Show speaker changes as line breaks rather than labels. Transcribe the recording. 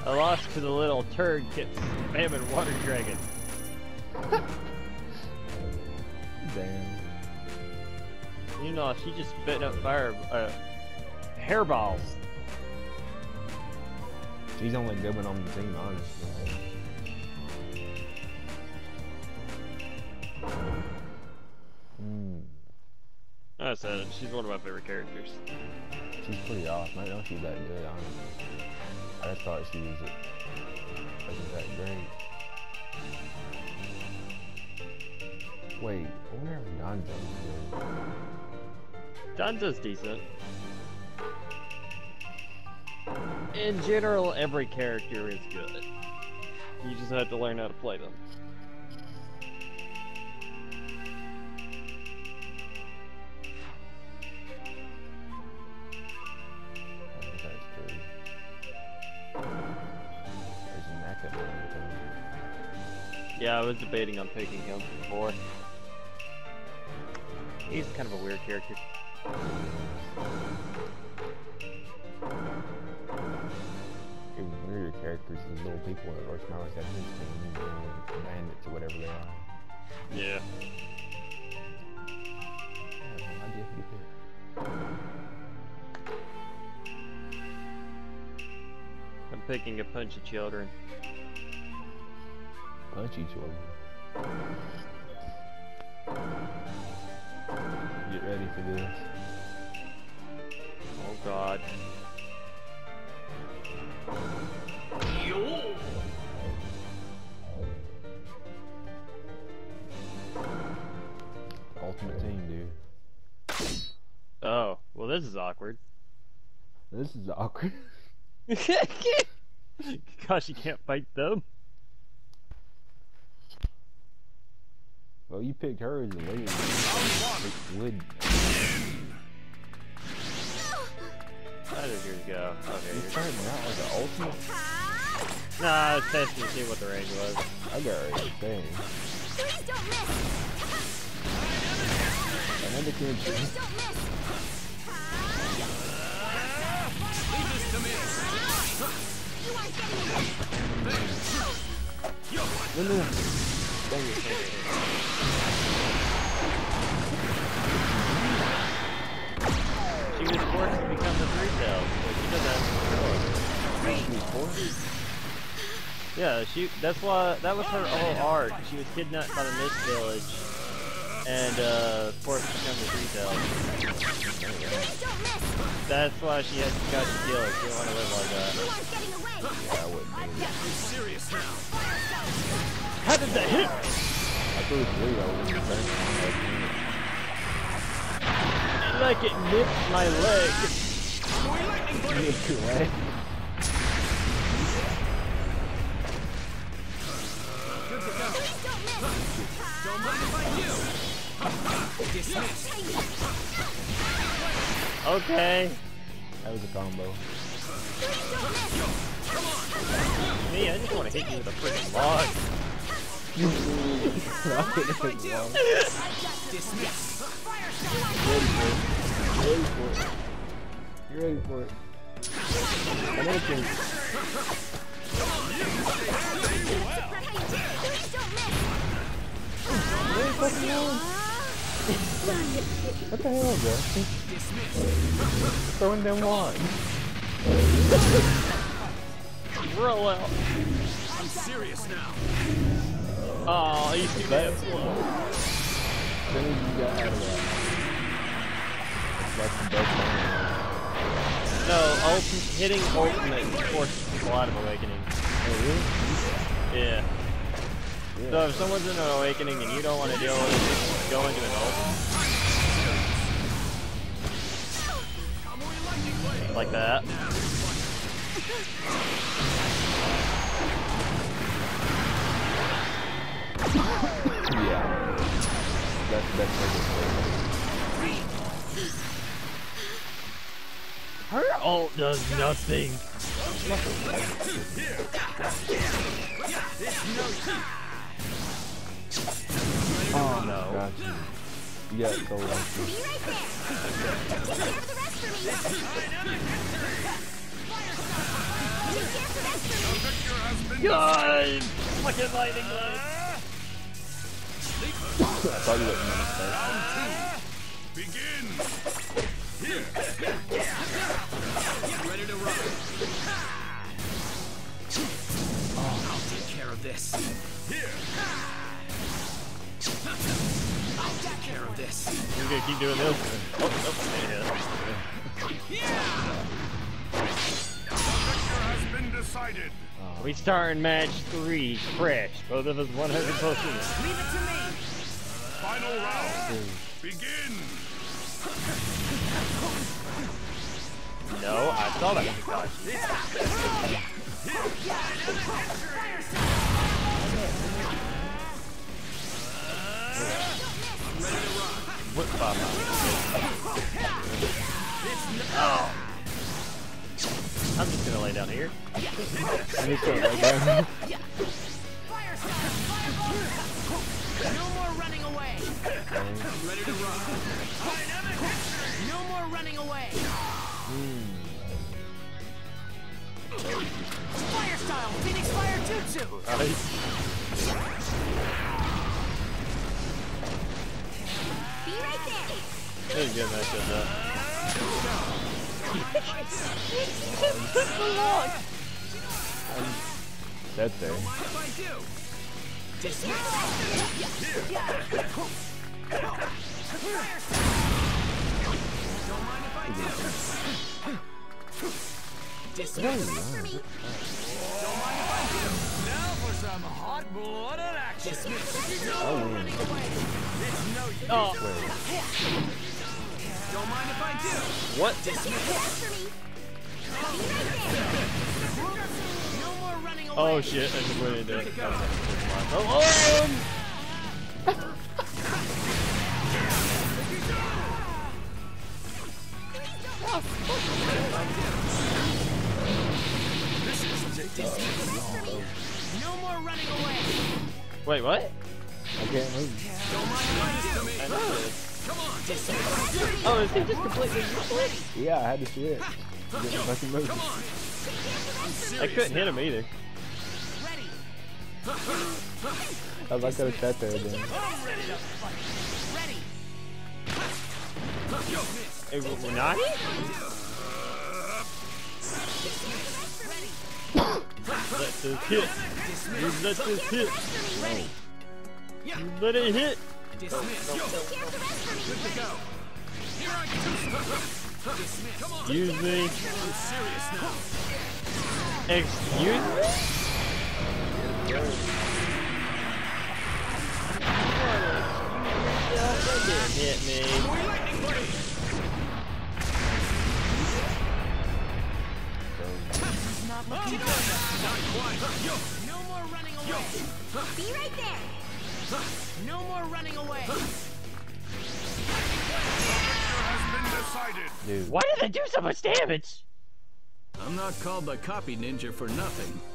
I lost to the little turd gets spamming water dragon.
Damn.
You know, she just spitting up fire, hairballs.
She's the only good one on the team, honestly.
I said it, she's one of my favorite characters.
She's pretty awesome. I didn't know she was that good, honestly. I just thought she was wasn't that great. Wait, I wonder if Danzo's good.
Danzo's decent. In general, every character is good. You just have to learn how to play them. Yeah, I was debating on picking him before. He's kind of a weird character.
Even weirder characters, the little people that Orochimaru's got his team, bandits or whatever they are.
Yeah.
I have no idea who you pick.
I'm picking a bunch of children.
Punchy children. Get ready for this.
Oh god.
Ultimate team, dude.
Oh, well this is awkward.
This is awkward.
Gosh, you can't fight them.
Well, you picked her as the lead. Would.
How does yours go? Okay,
You
yours.
starting out like an ultimate?
Nah, I was testing to see what the range was.
I got right thing.
Please don't miss.
Another kid.
Please don't miss.
Leave this to me.
You aren't getting it.
No. Dang it.
She was forced to become the three-tailed, so she doesn't have
She was forced?
Yeah, that's why, that was her whole arc. She was kidnapped by the Mist Village, and, forced to become the three-tailed.
Please don't miss.
That's why she had to got to kill her. She didn't want to live like that.
You aren't getting away.
Yeah, I wouldn't do it.
Be serious now.
How did that hit?
I threw it through, I wouldn't have done it.
Like it nipped my leg.
You hit your leg.
Good to go.
Please don't miss.
Don't mind if I do. Dismissed.
Okay.
That was a combo.
Please don't miss.
Me, I just want to hit you with a freaking log.
Dismissed.
Ready for it. You ready for it? Another thing. Really fucking long. What the hell, bro? Throwing them lines.
Roll out.
I'm serious now.
Oh, you see that?
Then you got out of that. That's the best one.
No, hitting ultimate forces people out of awakening.
Oh, really?
Yeah.
Yeah.
So if someone's in an awakening and you don't want to deal with it, just go into an ult. Like that.
Yeah. That's the best thing.
Her ult does nothing. Oh no.
Got you. You got so lucky.
Be right there. Take care of the rest for me. Take care of the rest for me.
God! Fucking lightning blade.
I thought you looked nice there.
Begin. Here. Get ready to run. I'll take care of this. Here. I'll take care of this.
We're gonna keep doing this. Oh,
Yeah.
Has been decided.
We start in match 3, fresh. Both of us 100%.
Leave it to me.
Final round. Begin.
No, I saw that. Gosh. What Bob? Oh. I'm just gonna lay down here.
I just can't lay down.
No more running away. I'm ready to run. No more running away. Fire style, Phoenix Fire Jutsu.
Right?
Be right there.
That was a good matchup, though.
That's there.
Mind if I do? Dismiss. Don't mind if I do. Dismiss.
For me.
Don't mind if I do. Now for some hot-blooded action. Dismiss. No running away. It's no use.
Oh,
Don't mind if I do.
what?
Dismiss.
For me. Be right there.
No more running away.
Oh shit, I just went into it.
Go.
Oh,
No more running away.
wait, what?
I can't move.
Don't mind if I do.
I know this.
Come on.
Oh, is he just completely useless?
Yeah, I had to see it. Get fucking moving.
Come on.
I couldn't hit him either.
Ready.
I was like, I could have sat there then.
I'm ready to fight. Ready.
Hey, we're not? Let this hit. You let this hit.
Ready.
You let it hit.
Dismiss. Good to go. Here I go. Dismiss. Come on.
Excuse me.
I'm serious now.
Excuse me? That didn't hit me.
Lightning blade. Not looking good. Not quite. No more running away.
Be right there.
No more running away.
Has been decided.
Dude.
Why did they do so much damage?
I'm not called the copy ninja for nothing.